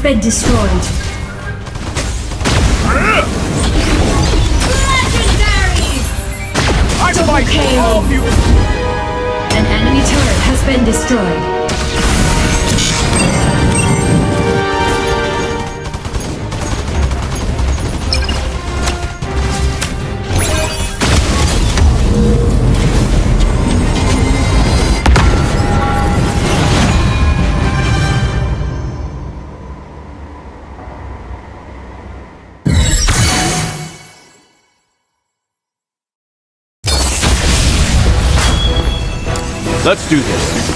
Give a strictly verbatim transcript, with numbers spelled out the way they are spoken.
been destroyed. Legendary! I Double fight K O. all of you! An enemy turret has been destroyed. Let's do this.